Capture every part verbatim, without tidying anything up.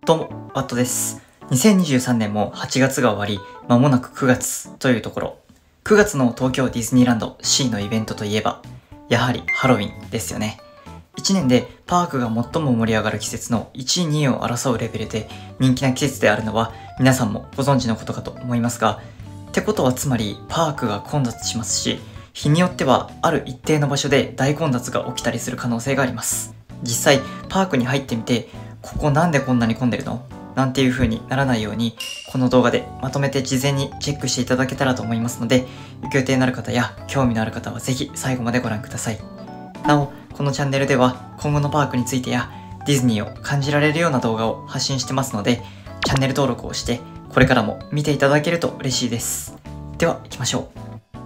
どうも、ワットです。にせんにじゅうさんねんもはちがつが終わり、間もなくくがつというところ。くがつの東京ディズニーランド シー のイベントといえば、やはりハロウィンですよね。いちねんでパークが最も盛り上がる季節のいちいにいを争うレベルで人気な季節であるのは皆さんもご存知のことかと思いますが、ってことはつまりパークが混雑しますし、日によってはある一定の場所で大混雑が起きたりする可能性があります。実際パークに入ってみて、ここなんでこんなに混んでるの？なんていう風にならないように、この動画でまとめて事前にチェックしていただけたらと思いますので、行く予定のある方や興味のある方はぜひ最後までご覧ください。なお、このチャンネルでは今後のパークについてやディズニーを感じられるような動画を発信してますので、チャンネル登録をしてこれからも見ていただけると嬉しいです。では行きましょう。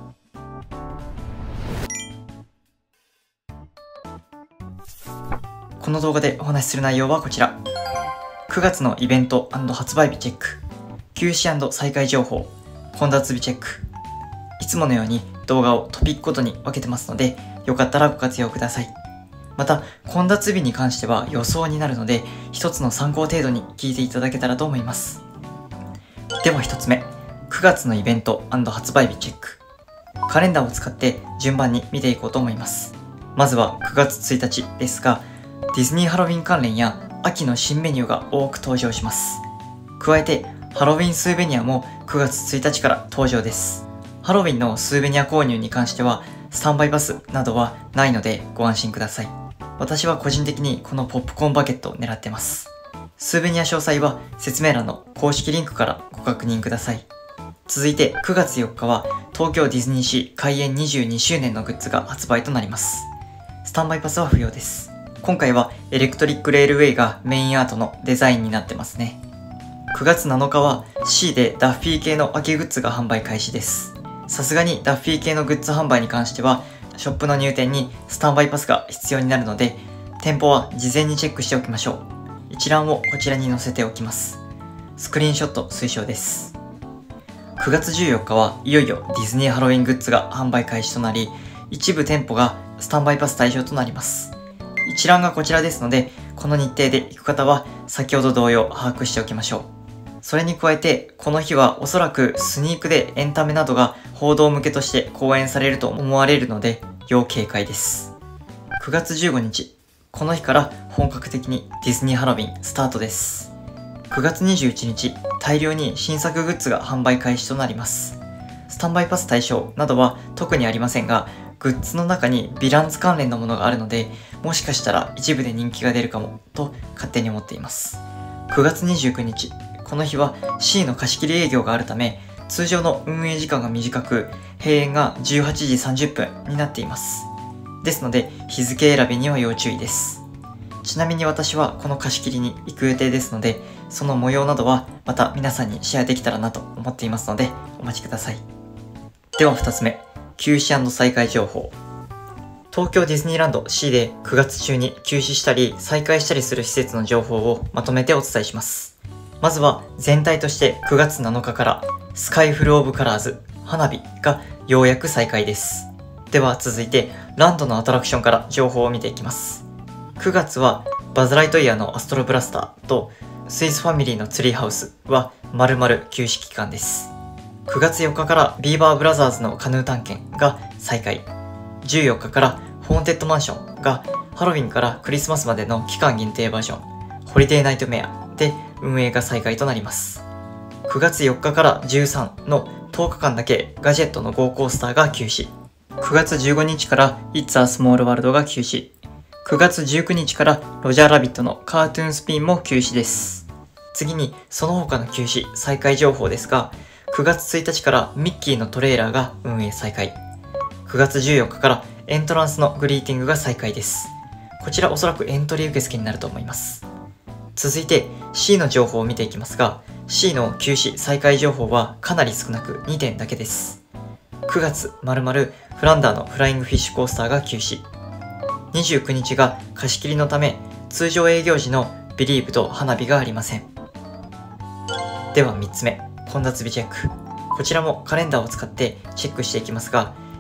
この動画でお話しする内容はこちら。くがつのイベント&発売日チェック、休止&再開情報、混雑日チェック。いつものように動画をトピックごとに分けてますので、よかったらご活用ください。また、混雑日に関しては予想になるので、一つの参考程度に聞いていただけたらと思います。では一つ目、くがつのイベント&発売日チェック。カレンダーを使って順番に見ていこうと思います。まずはくがつついたちですが、ディズニーハロウィン関連や秋の新メニューが多く登場します。加えて、ハロウィンスーベニアもくがつついたちから登場です。ハロウィンのスーベニア購入に関しては、スタンバイパスなどはないのでご安心ください。私は個人的にこのポップコーンバケットを狙ってます。スーベニア詳細は説明欄の公式リンクからご確認ください。続いてくがつよっかは東京ディズニーシー開園にじゅうにしゅうねんのグッズが発売となります。スタンバイパスは不要です。今回はエレクトリックレールウェイがメインアートのデザインになってますね。くがつなのかは シー でダッフィー系の秋グッズが販売開始です。さすがにダッフィー系のグッズ販売に関してはショップの入店にスタンバイパスが必要になるので、店舗は事前にチェックしておきましょう。一覧をこちらに載せておきます。スクリーンショット推奨です。くがつじゅうよっかはいよいよディズニーハロウィングッズが販売開始となり、一部店舗がスタンバイパス対象となります。一覧がこちらですので、この日程で行く方は先ほど同様把握しておきましょう。それに加えて、この日はおそらくスニークでエンタメなどが報道向けとして講演されると思われるので、要警戒です。くがつじゅうごにち、この日から本格的にディズニーハロウィンスタートです。くがつにじゅういちにち、大量に新作グッズが販売開始となります。スタンバイパス対象などは特にありませんが、グッズの中にヴィランズ関連のものがあるので、もしかしたら一部で人気が出るかもと勝手に思っています。くがつにじゅうくにち、この日は シー の貸し切り営業があるため、通常の運営時間が短く、閉園がじゅうはちじさんじゅっぷんになっています。ですので、日付選びには要注意です。ちなみに私はこの貸し切りに行く予定ですので、その模様などはまた皆さんにシェアできたらなと思っていますので、お待ちください。ではふたつめ、休止&再開情報。東京ディズニーランド シー でくがつ中に休止したり再開したりする施設の情報をまとめてお伝えします。まずは全体としてくがつなのかからスカイフルオブカラーズ花火がようやく再開です。では続いてランドのアトラクションから情報を見ていきます。くがつはバズ・ライトイヤーのアストロブラスターとスイスファミリーのツリーハウスは丸々休止期間です。くがつよっかからビーバーブラザーズのカヌー探検が再開。じゅうよっかからホーンテッドマンションがハロウィンからクリスマスまでの期間限定バージョンホリデーナイトメアで運営が再開となります。くがつよっかからじゅうさんのとおかかんだけガジェットのゴーコースターが休止。くがつじゅうごにちから It's a Small World が休止。くがつじゅうくにちからロジャーラビットのカートゥーンスピンも休止です。次にその他の休止再開情報ですが、くがつついたちからミッキーのトレーラーが運営再開。くがつじゅうよっかからエントランスのグリーティングが再開です。こちらおそらくエントリー受付になると思います。続いて シー の情報を見ていきますが、 シー の休止再開情報はかなり少なくにてんだけです。くがつまるまるフランダーのフライングフィッシュコースターが休止。にじゅうくにちが貸し切りのため通常営業時のビリーブと花火がありません。ではみっつめ、混雑日チェック。こちらもカレンダーを使ってチェックしていきますが、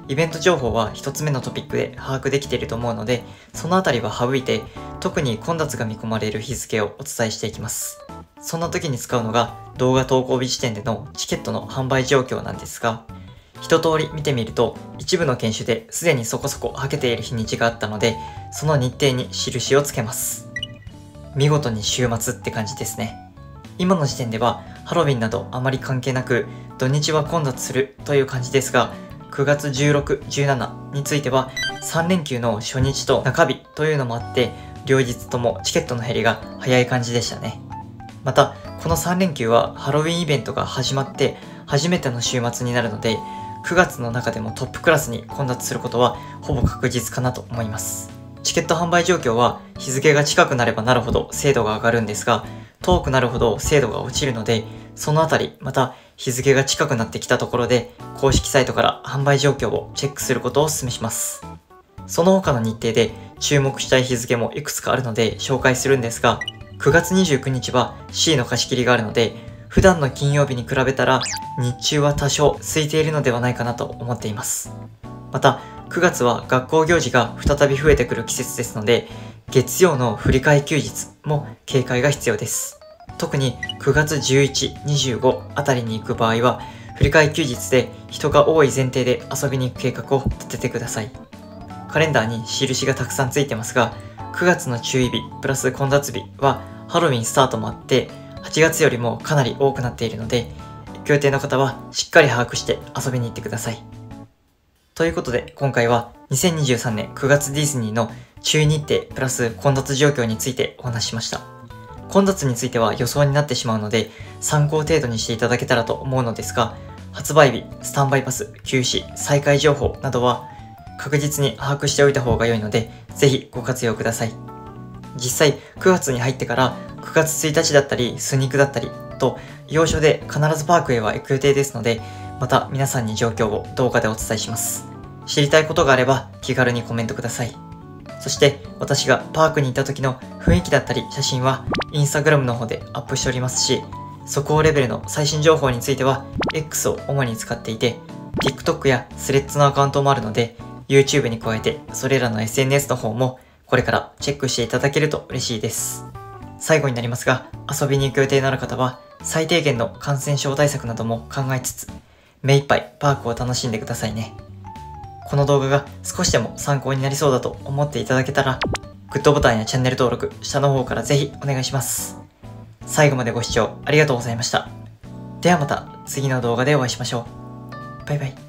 イベント情報はひとつめのトピックで把握できていると思うので、そのあたりは省いて、特に混雑が見込まれる日付をお伝えしていきます。そんな時に使うのが動画投稿日時点でのチケットの販売状況なんですが、一通り見てみると一部の研修ですでにそこそこはけている日にちがあったので、その日程に印をつけます。見事に週末って感じですね。今の時点ではハロウィンなどあまり関係なく土日は混雑するという感じですが、くがつじゅうろく、じゅうしちについてはさん連休の初日と中日というのもあって、両日ともチケットの減りが早い感じでしたね。またこのさん連休はハロウィンイベントが始まって初めての週末になるので、くがつの中でもトップクラスに混雑することはほぼ確実かなと思います。チケット販売状況は日付が近くなればなるほど精度が上がるんですが、遠くなるほど精度が落ちるので、そのあたりまた日付が近くなってきたところで公式サイトから販売状況をチェックすることをお勧めします。その他の日程で注目したい日付もいくつかあるので紹介するんですが、くがつにじゅうくにちは シー の貸し切りがあるので、普段の金曜日に比べたら日中は多少空いているのではないかなと思っています。またくがつは学校行事が再び増えてくる季節ですので、月曜の振り替え休日も警戒が必要です。特にくがつじゅういち、にじゅうごあたりに行く場合は振り替え休日で人が多い前提で遊びに行く計画を立ててください。カレンダーに印がたくさんついてますが、くがつの注意日プラス混雑日はハロウィンスタートもあってはちがつよりもかなり多くなっているので、行く予定の方はしっかり把握して遊びに行ってください。ということで今回はにせんにじゅうさんねんくがつディズニーの注意日程プラス混雑状況についてお話ししました。混雑については予想になってしまうので参考程度にしていただけたらと思うのですが、発売日、スタンバイパス、休止、再開情報などは確実に把握しておいた方が良いので、ぜひご活用ください。実際くがつに入ってからくがつついたちだったりスニークだったりと要所で必ずパークへは行く予定ですので、また皆さんに状況を動画でお伝えします。知りたいことがあれば気軽にコメントください。そして私がパークに行った時の雰囲気だったり写真はインスタグラムの方でアップしておりますし、速報レベルの最新情報については X を主に使っていて、 TikTok やスレッズのアカウントもあるので YouTube に加えてそれらの エスエヌエス の方もこれからチェックしていただけると嬉しいです。最後になりますが、遊びに行く予定のある方は最低限の感染症対策なども考えつつ目いっぱいパークを楽しんでくださいね。この動画が少しでも参考になりそうだと思っていただけたら、グッドボタンやチャンネル登録、下の方からぜひお願いします。最後までご視聴ありがとうございました。ではまた次の動画でお会いしましょう。バイバイ。